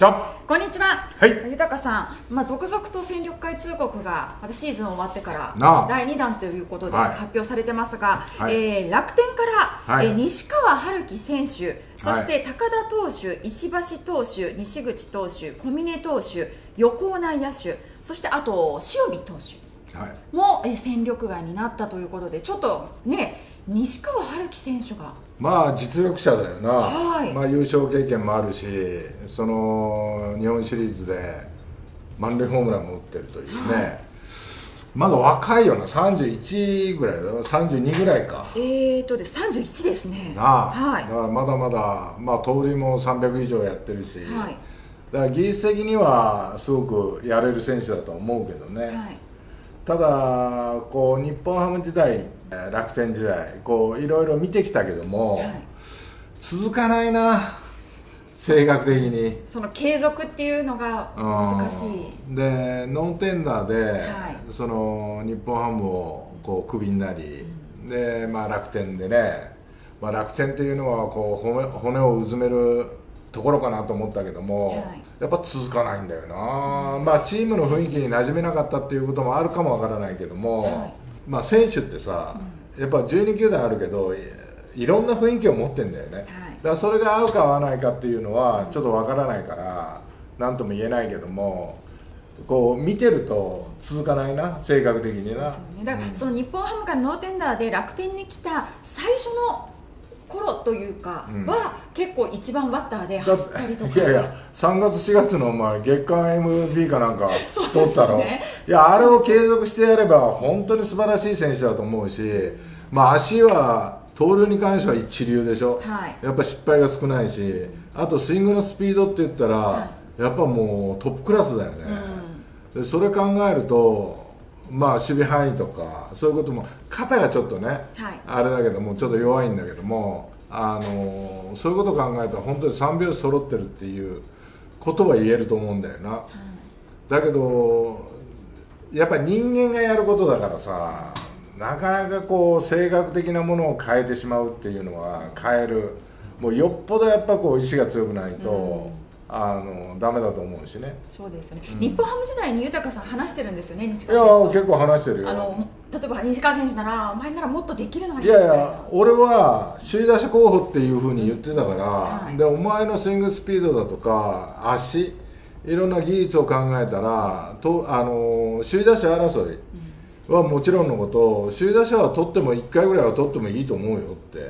じゃこんにちは。 はい。 豊さん、続々と戦力外通告がまたシーズン終わってから第2弾ということで発表されてますが、楽天から、西川遥輝選手、そして高田投手、石橋投手、西口投手、小峰投手、横尾内野手、そしてあと塩見投手も、戦力外になったということで、ちょっとね、西川遥輝選手が実力者だよな、優勝経験もあるし、その日本シリーズで満塁ホームランも打ってるというね、まだ若いよな、31ぐらいだよ、32ぐらいか。 31ですね。 だからまだまだ、盗塁も300以上やってるし、だから技術的にはすごくやれる選手だと思うけどね。ただこう日本ハム時代、楽天時代、こういろいろ見てきたけども、続かないな、性格的に。 その継続っていうのが難しい。 でノンテンダーで、その日本ハムをこうクビになり、で、楽天でね、楽天っていうのはこう骨をうずめるところかなと思ったけども、やっぱ続かないんだよな。チームの雰囲気に馴染めなかったっていうこともあるかもわからないけども、選手ってさ、やっぱ12球団あるけどいろんな雰囲気を持ってんだよね。だからそれが合うか合わないかっていうのはちょっとわからないから何とも言えないけども、こう見てると続かないな、性格的にな。 だからその日本ハムからノーテンダーで楽天に来た最初の頃というかは、結構一番バッターで走ったりとか。 いやいや、3月4月の月間 MVP かなんか取ったろ。いや、あれを継続してやれば本当に素晴らしい選手だと思うし、足は盗塁に関しては一流でしょ、やっぱ失敗が少ないし、あとスイングのスピードって言ったら、やっぱもうトップクラスだよね。でそれ考えると、守備範囲とかそういうことも、肩がちょっとね、あれだけどもちょっと弱いんだけども、そういうことを考えたら本当に3拍子揃ってるっていうことは言えると思うんだよな。だけどやっぱり人間がやることだからさ、なかなかこう性格的なものを変えてしまうっていうのは変える、もうよっぽどやっぱこう意志が強くないと、ダメだと思うしね。 そうですね。日本ハム時代に豊さん話してるんですよね、西川選手。いや、結構話してるよ。 例えば西川選手なら、お前ならもっとできるのに。 いやいや、俺は首位打者候補っていうふうに言ってたから、でお前のスイングスピードだとか足、いろんな技術を考えたら首位打者争いはもちろんのこと、首位打者は取っても1回ぐらいは取ってもいいと思うよって、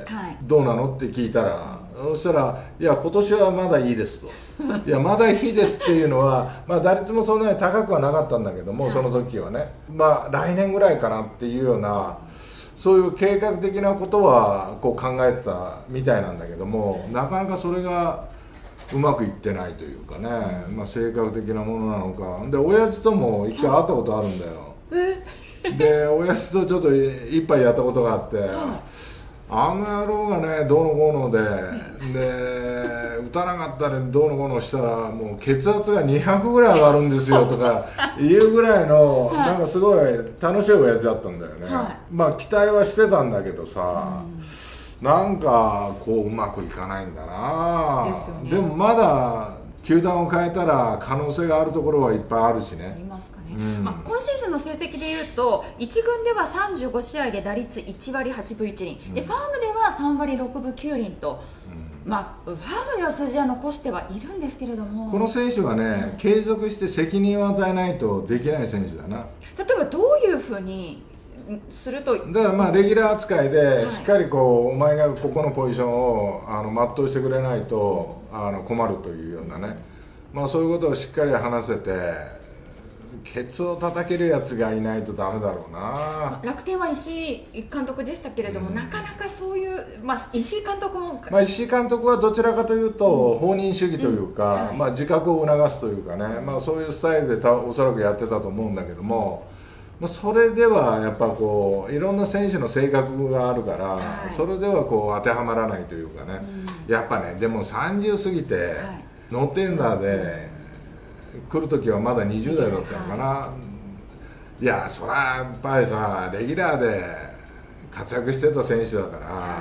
どうなのって聞いたら、そしたら、いや、今年はまだいいですと。いや、まだいいですっていうのは、打率もそんなに高くはなかったんだけども、その時はね、来年ぐらいかなっていうような、そういう計画的なことはこう考えてたみたいなんだけども、なかなかそれがうまくいってないというかね、性格的なものなのか。で、親父とも一回会ったことあるんだよ。で、親父とちょっと一杯やったことがあって、あの野郎がね、どうのこうので、打たなかったりどうのこうのしたら、もう血圧が200ぐらい上がるんですよとかいうぐらいの、なんかすごい楽しい親父だったんだよね。期待はしてたんだけどさ、なんかこううまくいかないんだな。でもまだ球団を変えたら可能性があるところはいっぱいあるしね。 今シーズンの成績でいうと、1軍では35試合で打率1割8分1厘で、ファームでは3割6分9厘と、ファームでは数字は残してはいるんですけれども、 この選手はね、継続して責任を与えないとできない選手だな。 例えばどういうふうにすると。 だからレギュラー扱いでしっかりこう、お前がここのポジションを全うしてくれないと困るというようなね、そういうことをしっかり話せて、ケツを叩けるやつがいないとダメだろうな。 楽天は石井監督でしたけれども、なかなかそういう、石井監督も、 石井監督はどちらかというと放任主義というか、自覚を促すというかね、そういうスタイルでおそらくやってたと思うんだけども、それではやっぱこういろんな選手の性格があるから、それではこう当てはまらないというかね、やっぱね、でも30過ぎてノーテンダーで来る時はまだ20代だったのかな。いや、そりゃやっぱりさ、レギュラーで活躍してた選手だから、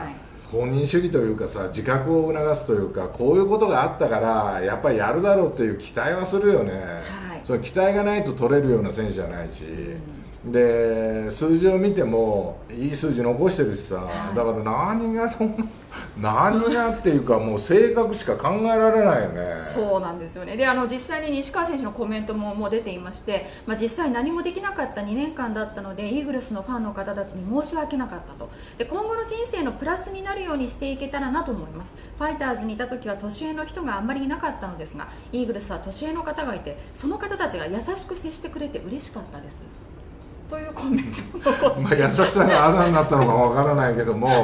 本人主義というかさ、自覚を促すというか、こういうことがあったからやっぱりやるだろうっていう期待はするよね、はい、その期待がないと取れるような選手じゃないし、で数字を見てもいい数字残してるしさ、だから何がっていうか、もう性格しか考えられないよね。 そうなんですよね。で実際に西川選手のコメントももう出ていまして、実際何もできなかった2年間だったのでイーグルスのファンの方たちに申し訳なかったと。で今後の人生のプラスになるようにしていけたらなと思います。ファイターズにいた時は年上の人があんまりいなかったのですが、イーグルスは年上の方がいて、その方たちが優しく接してくれて嬉しかったですというコメントを優しさがあだになったのかわからないけども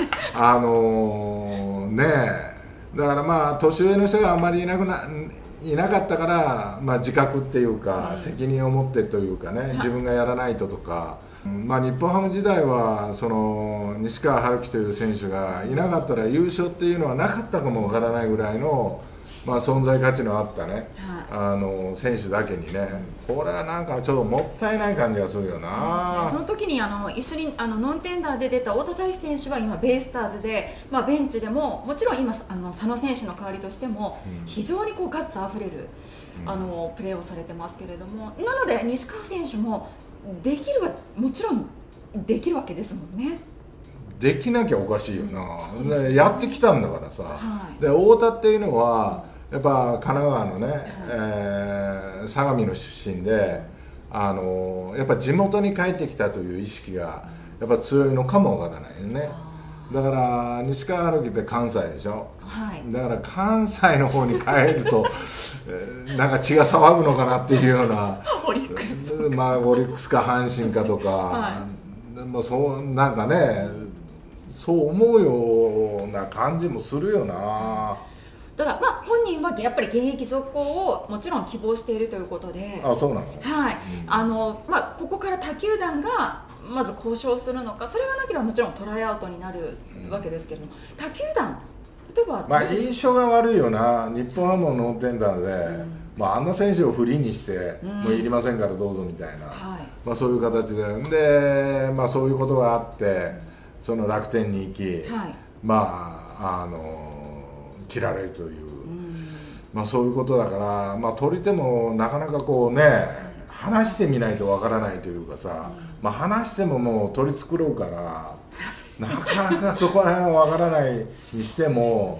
だから年上の人があまりいなかったから、自覚っていうか、責任を持ってというかね、自分がやらないととか、日本ハム時代はその西川遥輝という選手がいなかったら優勝っていうのはなかったかもわからないぐらいの、存在価値のあったね、選手だけにね、これはなんかちょっともったいない感じがするよな。 その時に一緒にノンテンダーで出た太田大志選手は今ベイスターズで、ベンチでももちろん今佐野選手の代わりとしても非常にガッツあふれるプレーをされてますけれども、なので西川選手もできるはもちろんできるわけですもんね。 できなきゃおかしいよな、やってきたんだからさ、で太田っていうのはやっぱ神奈川のね、相模の出身でやっぱ地元に帰ってきたという意識がやっぱ強いのかもわからないよね。だから西川遥輝って関西でしょ、だから関西の方に帰るとなんか血が騒ぐのかなっていうようなオリックスオリックスか阪神かとか、そうなんかね、そう思うような感じもするよな。 だから本人はやっぱり現役続行をもちろん希望しているということで、 そうなの、 ここから他球団がまず交渉するのか、それがなければもちろんトライアウトになるわけですけれども、他球団例えば印象が悪いよな、日本ハムのノンテンダーで、あんな選手をフリーにして、もういりませんからどうぞみたいな、そういう形で、そういうことがあってその楽天に行き、切られるという、そういうことだから、取り手もなかなか話してみないとわからないというかさ、話してももう取り繕うからなかなかそこら辺はわからないにしても、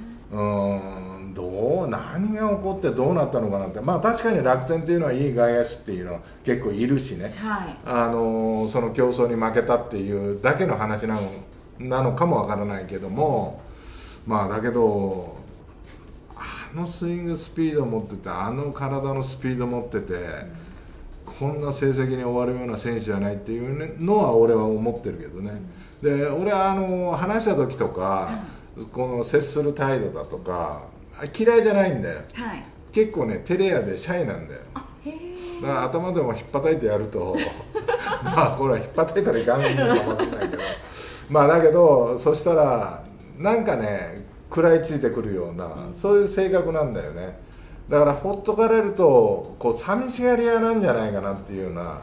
何が起こってどうなったのかなって、確かに楽天っていうのはいい外野手っていうのは結構いるしね、その競争に負けたっていうだけの話なのかもわからないけども、だけどスイングスピード持ってて、体のスピード持ってて、こんな成績に終わるような選手じゃないっていうのは俺は思ってるけどね。で俺は話した時とか、この接する態度だとか嫌いじゃないんだよ、結構ね照れ屋でシャイなんだよ。だから頭でも引っ叩いてやるとこれは引っ叩いたらいかないのかもしれないけどだけどそしたらなんかね食らいついてくるような、そういう性格なんだよね。だからほっとかれると寂しがり屋なんじゃないかなっていうような、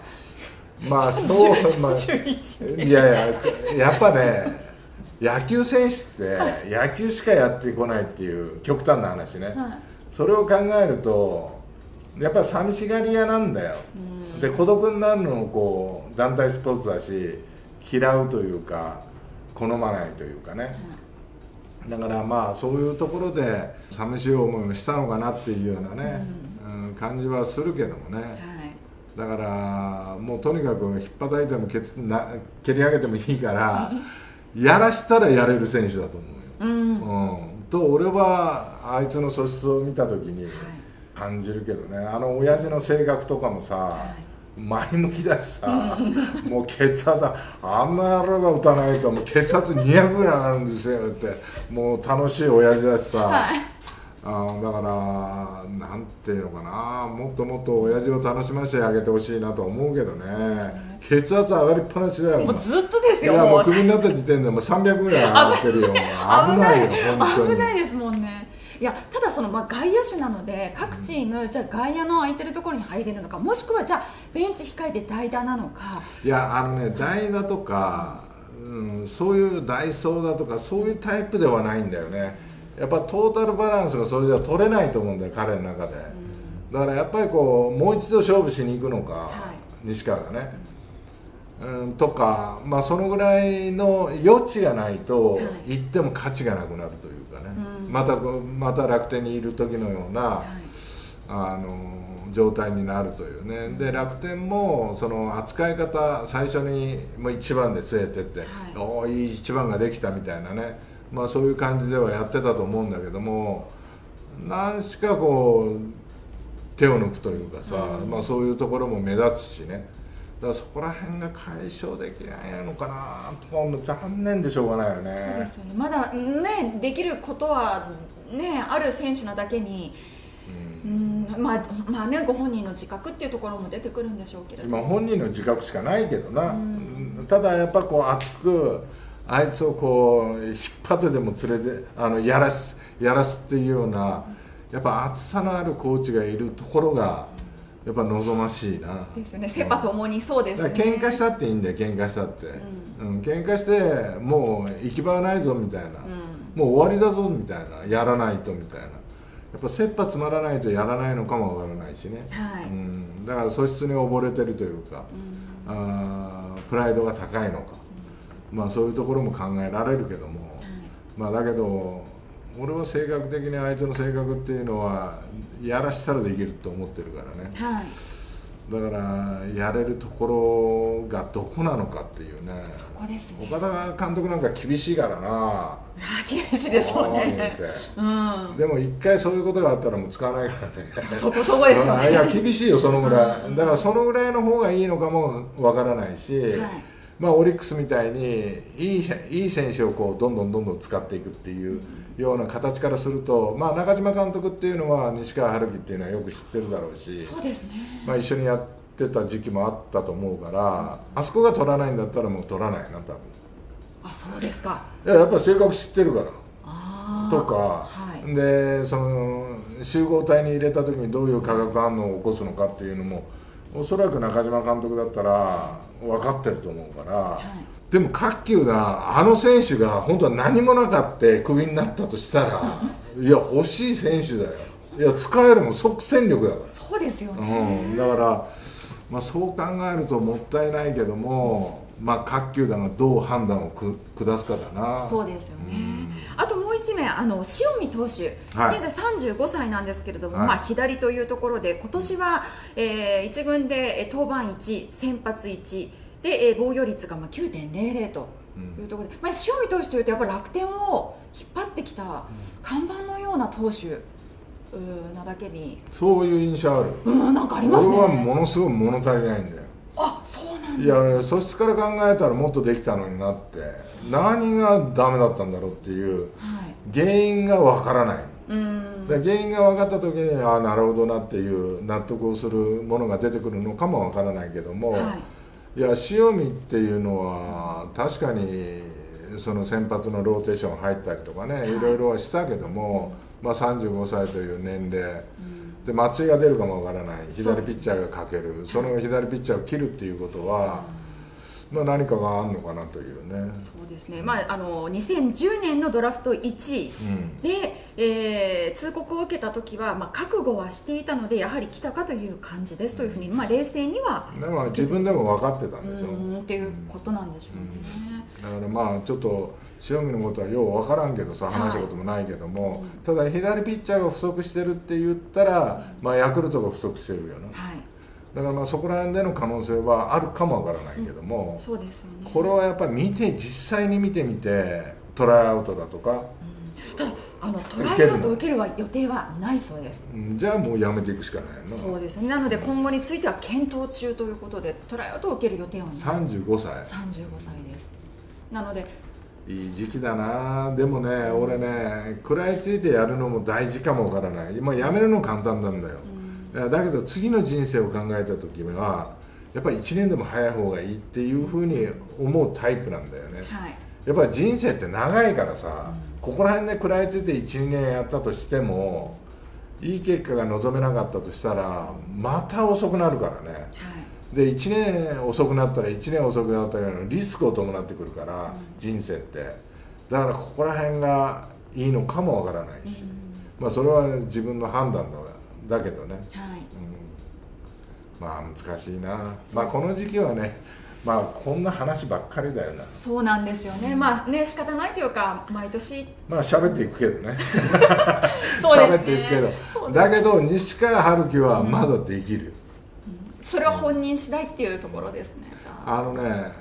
いややっぱね、野球選手って野球しかやってこないっていう極端な話ね、それを考えるとやっぱり寂しがり屋なんだよ。で孤独になるのも団体スポーツだし、嫌うというか好まないというかね、だからそういうところで寂しい思いをしたのかなっていうようなね、感じはするけどもね、だからもうとにかく引っ叩いても蹴り上げてもいいからやらしたらやれる選手だと思うよ、と俺はあいつの素質を見た時に感じるけどね。親父の性格とかもさ、前向きだしさ、もう血圧あんな野郎が打たないともう血圧200ぐらい上がるんですよって、もう楽しい親父だしさ、だからなんていうのかな、もっともっと親父を楽しませてあげてほしいなと思うけどね。血圧上がりっぱなしだよ。 もうずっとですよ。 もうクビになった時点でもう300ぐらい上がってるよ。危ないよ本当に。 危ないですもんね。いやただ外野手なので各チーム、じゃあ外野の空いてるところに入れるのか、もしくはじゃあベンチ控えて代打なのか。 いや代打とかそういうダイソーだとかそういうタイプではないんだよね。やっぱトータルバランスがそれじゃ取れないと思うんだよ、彼の中で。だからやっぱりこうもう一度勝負しに行くのか、西川がね、とか、そのぐらいの余地がないと行っても価値がなくなるというかね、また楽天にいる時のような、状態になるというね。で楽天もその扱い方、最初にもう1番で据えてって、いい1番ができたみたいなね、そういう感じではやってたと思うんだけども、何しかこう手を抜くというかさ、そういうところも目立つしね。だからそこら辺が解消できないのかなとか思う。残念でしょうがないよね。 そうですよね。まだねできることはねある選手なだけに、ご本人の自覚っていうところも出てくるんでしょうけれども、 本人の自覚しかないけどな。ただやっぱこう熱くあいつをこう引っ張ってでも連れてやらすっていうような、やっぱ熱さのあるコーチがいるところがやっぱ望ましいな。 ですよね。セ・パともにそうですね。 喧嘩したっていいんだよ、喧嘩したって、喧嘩してもう行き場はないぞみたいな、もう終わりだぞみたいな、やらないとみたいな、やっぱ切羽詰まらないとやらないのかもわからないしね、だから素質に溺れてるというか、プライドが高いのか、そういうところも考えられるけども、だけど俺は性格的に相手の性格っていうのはやらしたらできると思ってるからね、だからやれるところがどこなのかっていうね。 そこですね。 岡田監督なんか厳しいからな。 厳しいでしょうね。 でも一回そういうことがあったらもう使わないからね。 そこですよね。 いや厳しいよ、そのぐらい。だからそのぐらいの方がいいのかもわからないし、オリックスみたいにいい選手をこうどんどん使っていくっていうような形からすると、中島監督っていうのは西川遥輝っていうのはよく知ってるだろうし、 そうですね、 一緒にやってた時期もあったと思うから、あそこが取らないんだったらもう取らないな、多分。 そうですか。 やっぱり性格知ってるからとか、でその集合体に入れた時にどういう化学反応を起こすのかっていうのもおそらく中島監督だったら分かってると思うから、でも各球団あの選手が本当は何もなかってクビになったとしたらいや欲しい選手だよ。いや使えるもん、即戦力だから。 そうですよね、 だから、そう考えるともったいないけども、各球団がどう判断を下すかだな。 そうですよね、あともう1名、塩見投手、現在35歳なんですけれども、左というところで今年は、1軍で登板1、先発1で、防御率が9.00というところで、塩見投手というとやっぱ楽天を引っ張ってきた看板のような投手なだけに、 そういう印象ある。 なんかありますね。 俺はものすごい物足りないんだよ。 そうなんですね。 いや素質から考えたらもっとできたのになって、何がダメだったんだろうっていう原因がわからない。原因が分かった時になるほどなっていう納得をするものが出てくるのかもわからないけども、いや塩見っていうのは確かにその先発のローテーション入ったりとかね、いろいろはしたけども、35歳という年齢で松井が出るかもわからない、左ピッチャーがかける、その左ピッチャーを切るっていうことは、何かがあるのかなというね。 そうですね、2010年のドラフト1位で、通告を受けた時は、覚悟はしていたのでやはり来たかという感じですというふうに、冷静にはでも自分でも分かってたんでしょっていうことなんでしょうね。 だからちょっと塩見のことはよう分からんけどさ、話したこともないけども、ただ左ピッチャーが不足してるって言ったら、ヤクルトが不足してるよな、だからそこら辺での可能性はあるかもわからないけども、 そうですよね。 これはやっぱり実際に見てみてトライアウトだとか、 ただトライアウトを受ける予定はないそうです。 じゃあもうやめていくしかないの。 そうですね。なので今後については検討中ということで、トライアウトを受ける予定はない。 35歳です。なのでいい時期だな。でもね、俺ね食らいついてやるのも大事かもわからない。やめるの簡単なんだよ、だけど次の人生を考えた時はやっぱり1年でも早い方がいいっていうふうに思うタイプなんだよね、やっぱり人生って長いからさ、ここら辺で食らいついて 1,2 年やったとしてもいい結果が望めなかったとしたらまた遅くなるからね、 で1年遅くなったら1年遅くなったらリスクを伴ってくるから、人生ってだからここら辺がいいのかもわからないし、まあそれは自分の判断だけどね、まあ難しいな。まあこの時期はね、まあこんな話ばっかりだよな。 そうなんですよね。まあね、仕方ないというか毎年まあ喋っていくけどね喋っていくけど、だけど西川春樹はまだできる、 それは本人次第っていうところですね。じゃあ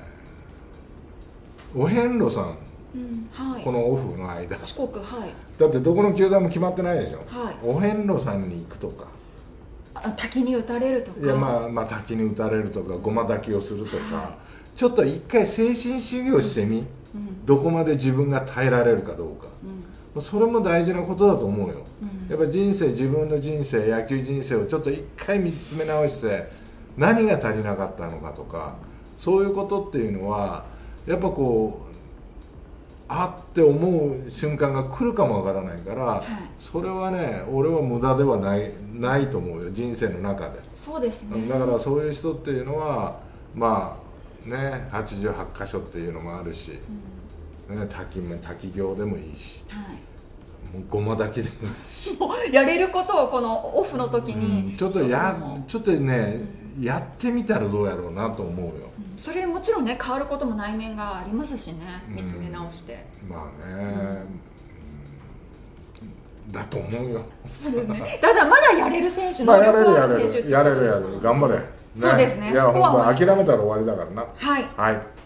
お遍路さん、このオフの間四国、 だってどこの球団も決まってないでしょ、お遍路さんに行くとか、 滝に打たれるとか、 いやまあ滝に打たれるとか、ごま炊きをするとか、ちょっと一回精神修行してみ、どこまで自分が耐えられるかどうか、それも大事なことだと思うよ、やっぱ人生、自分の人生、野球人生をちょっと一回見つめ直して何が足りなかったのかとか、そういうことっていうのはやっぱこうあって思う瞬間が来るかもわからないから、それはね、俺は無駄ではないと思うよ、人生の中で。 そうですね。 だからそういう人っていうのはまあね、88箇所っていうのもあるし、滝行でもいいし、もうごま炊きでもいいしやれることをこのオフの時に、 ちょっとねやってみたらどうやろうなと思うよ、 それもちろんね、変わることも内面がありますしね、見つめ直して、 まあね、だと思うよ。 そうですね。ただまだやれる選手、 やれる頑張れ、 そうですね。 いや本当諦めたら終わりだからな。 はい。